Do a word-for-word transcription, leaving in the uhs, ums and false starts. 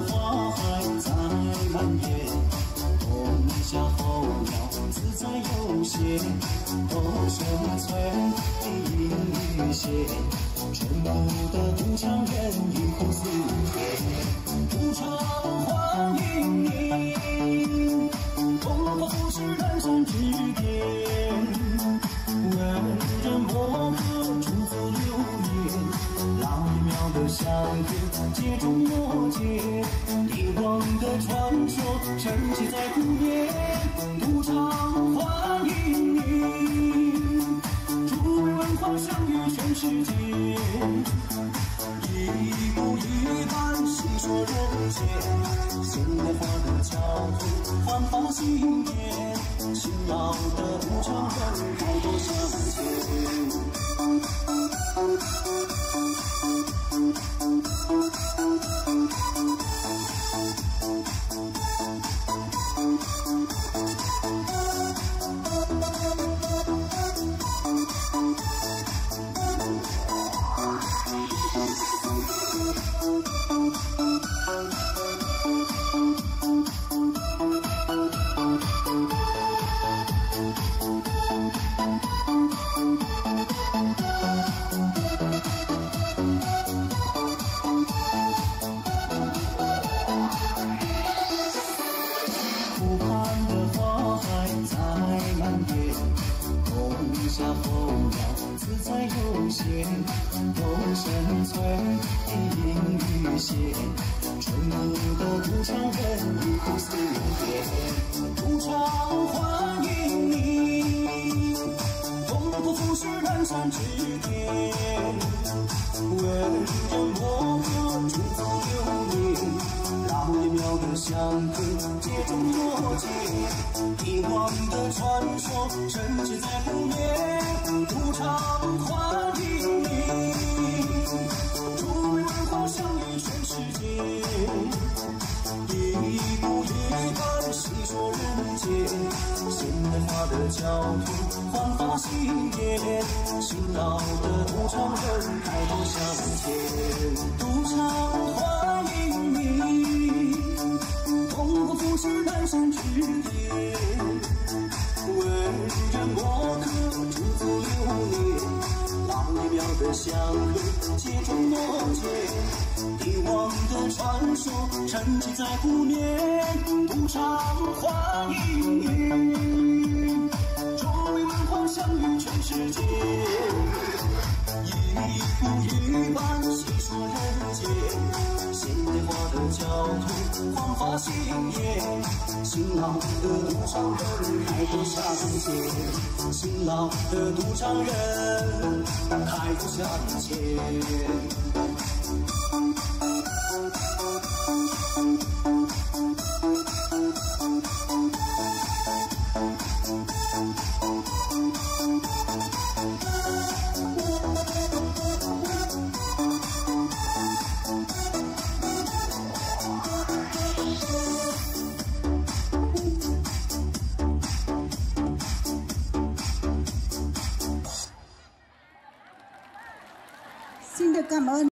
花海在蔓延，冬夏候鸟自在悠闲，都生存的音与弦，淳朴的杜唱人语苦思甜，杜唱欢迎你，东方富士南山之巅，文人墨客出自流年，浪漫的相片接踵摩肩，帝王的传说沉寂在古年，杜唱欢迎你，诸位文化享誉全世界，一步一般细说人间，现代化的交通焕发新颜，勤劳的杜唱人抬头向前。湖畔的花海在蔓延，冬夏候鸟自在悠闲，都生存的音与弦，淳朴的杜唱人语苦思甜，杜唱欢迎你，东方富士南山之巅，文人墨客出自流年，浪漫妙的相客接踵摩肩，帝王的传说沉寂在古年，杜唱欢迎你，诸位文化享誉全世界，一步一般细说人间，现代化的交通焕发新颜，勤劳的杜唱人抬头向前，杜唱欢迎你，东方富士南山之巅，文人墨客出自流年，浪漫妙的相客接踵摩肩，帝王的传说沉寂在古年，杜唱欢迎你，诸位文化享誉全世界，一步一般细说人间，现代化的交通焕发新颜，勤劳的杜唱人抬头向前，勤劳的杜唱人抬头向前。 Xin được cảm ơn